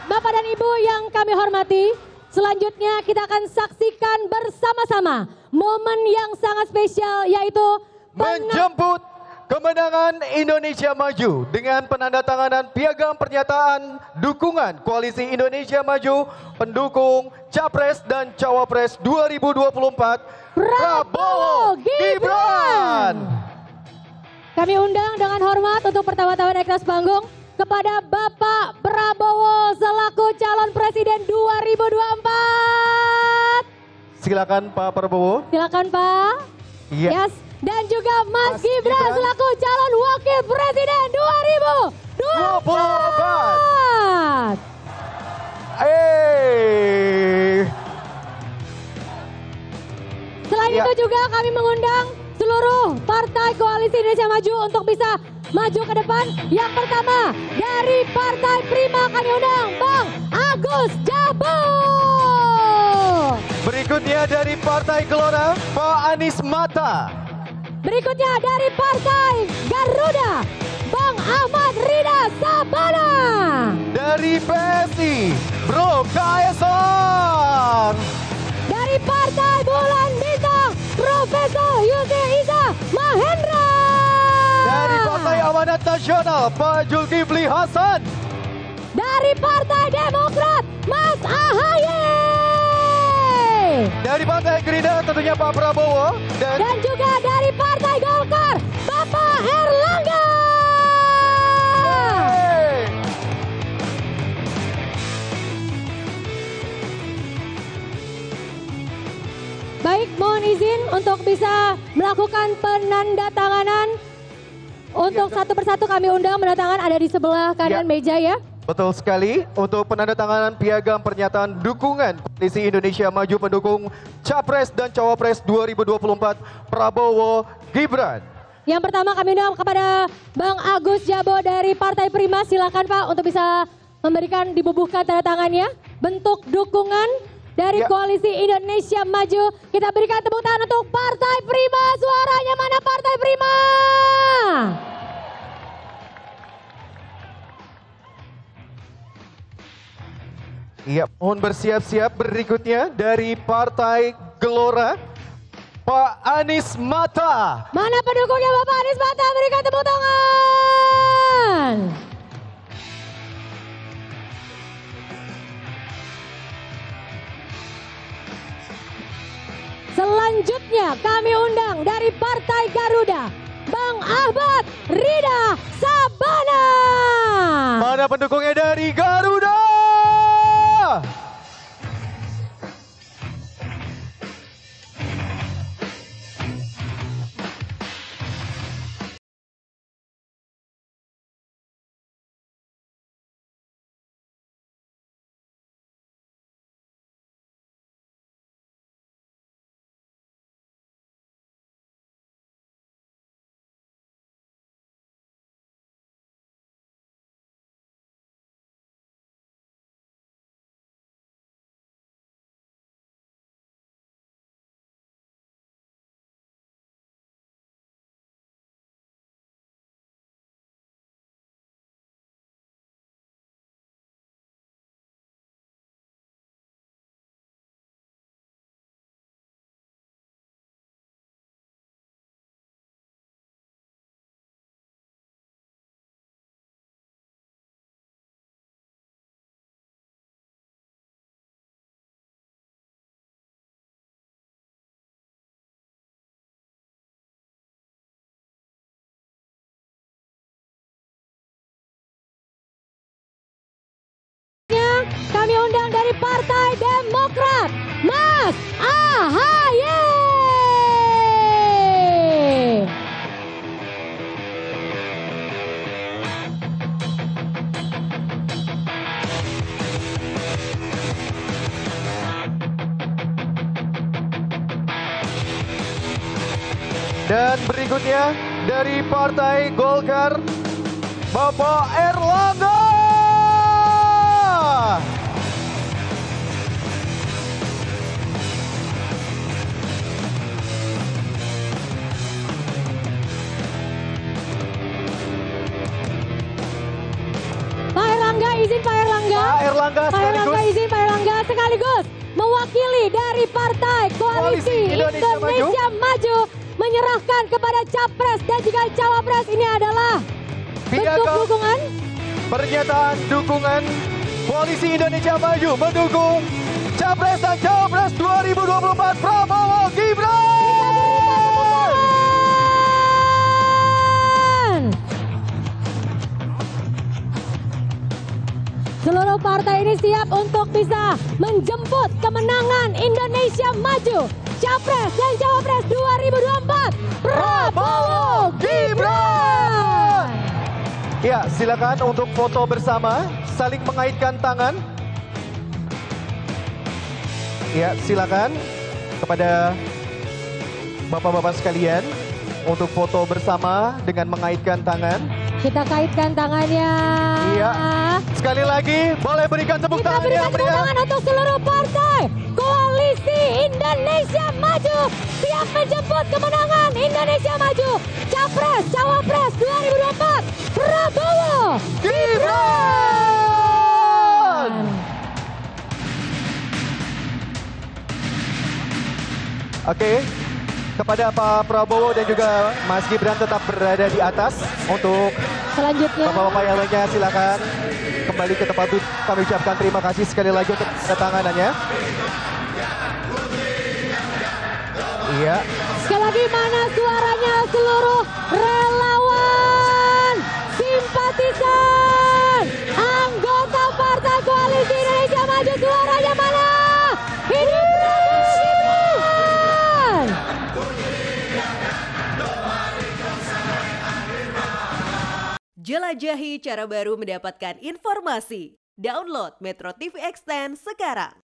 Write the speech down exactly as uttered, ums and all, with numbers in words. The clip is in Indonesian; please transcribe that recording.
Bapak dan Ibu yang kami hormati, selanjutnya kita akan saksikan bersama-sama momen yang sangat spesial, yaitu menjemput kemenangan Indonesia Maju dengan penandatanganan piagam pernyataan dukungan Koalisi Indonesia Maju pendukung Capres dan Cawapres dua ribu dua puluh empat Prabowo Gibran. Kami undang dengan hormat untuk pertama-tama naik atas panggung kepada Bapak Prabowo selaku calon presiden dua ribu dua puluh empat. Silakan Pak Prabowo. Silakan Pak. Iya. Yes. Dan juga Mas, Mas Gibran, Gibran selaku calon wakil presiden dua ribu dua puluh empat. Eh. Selain Ya. itu juga kami mengundang seluruh partai Koalisi Indonesia Maju untuk bisa maju ke depan. Yang pertama dari Partai Prima kami undang Bang Agus Jabo. Berikutnya dari Partai Gelora Pak Anies Mata. Berikutnya dari Partai Garuda Bang Ahmad Rida Sabana. Dari P S I Bro Kaisang. Dari Partai Bulan Bintang Profesor Yusri Iza Mahendra. Dari Partai Amanat Nasional Pak Zulkifli Hasan. Dari Partai Demokrat Mas Ahaye. Dari Partai Gerindra tentunya Pak Prabowo. Dan, Dan juga dari Partai Golkar Bapak Erlangga. Hey. Baik, mohon izin untuk bisa melakukan penandatanganan. Untuk Ya, satu persatu kami undang menandatangan ada di sebelah kanan Ya. meja ya. Betul sekali, untuk penandatanganan piagam pernyataan dukungan Koalisi Indonesia Maju pendukung Capres dan Cawapres dua ribu dua puluh empat Prabowo Gibran. Yang pertama kami undang kepada Bang Agus Jabo dari Partai Prima. Silakan Pak untuk bisa memberikan dibubuhkan tanda tangannya. Bentuk dukungan dari Ya. Koalisi Indonesia Maju. Kita berikan tepuk tangan untuk Partai Prima. Suaranya mana Partai Prima? Iya, mohon bersiap-siap. Berikutnya dari Partai Gelora Pak Anies Mata. Mana pendukungnya Bapak Anies Mata? Berikan tepuk tangan. Selanjutnya kami undang dari Partai Garuda Bang Ahmad Rida Sabana. Mana pendukungnya dari Garuda? Kami undang dari Partai Demokrat Mas Ahaye. Dan berikutnya dari Partai Golkar Bapak Erlangga. izin Pak Erlangga. Pak Erlangga Pak Erlangga sekaligus izin Pak Erlangga sekaligus mewakili dari Partai Koalisi Koalisi Indonesia Indonesia, Maju. menyerahkan kepada Capres dan juga Cawapres. Ini adalah bentuk piagam dukungan. pernyataan dukungan Koalisi Indonesia Maju mendukung Capres dan Cawapres dua ribu dua puluh empat Prabowo Gibran. Seluruh partai ini siap untuk bisa menjemput kemenangan Indonesia Maju. Capres dan Cawapres dua ribu dua puluh empat Prabowo Gibran. Ya, silakan untuk foto bersama, saling mengaitkan tangan. Ya, silakan kepada bapak-bapak sekalian untuk foto bersama dengan mengaitkan tangan. Kita kaitkan tangannya. Iya. Sekali lagi, boleh berikan tepuk Kita tangan berikan yang tepuk meriah. tangan untuk seluruh partai Koalisi Indonesia Maju siap menjemput kemenangan Indonesia Maju. Capres, Cawapres dua ribu dua puluh empat Prabowo Gibran. Oke, kepada Pak Prabowo dan juga Mas Gibran tetap berada di atas. Untuk selanjutnya. bapak-bapak yang lainnya silakan kembali ke tempat duduk. Kami ucapkan terima kasih sekali lagi untuk kedatangannya. Iya. Sekali lagi mana suaranya seluruh relawan, simpatisan, anggota Partai Koalisi Indonesia Maju, suaranya mana? Hidup Prabowo Gibran! Jelajahi cara baru mendapatkan informasi. Download Metro T V Extend sekarang.